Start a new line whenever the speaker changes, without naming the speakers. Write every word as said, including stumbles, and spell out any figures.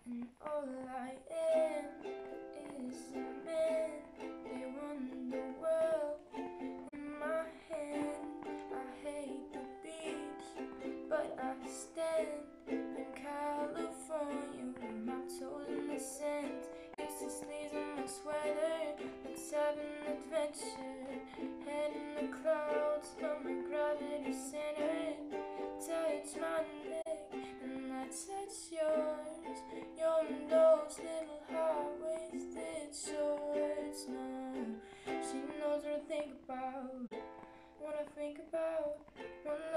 And all I am is a man. They run the world in my hand. I hate the beach, but I stand in California with my toes in the sand. Used to sneeze on my sweater. Let's have an adventure. Head in the clouds, but my gravity center. Touch my neck and I touch yours. You're in those little high-waisted shorts. No, she knows what I think about when I think about when I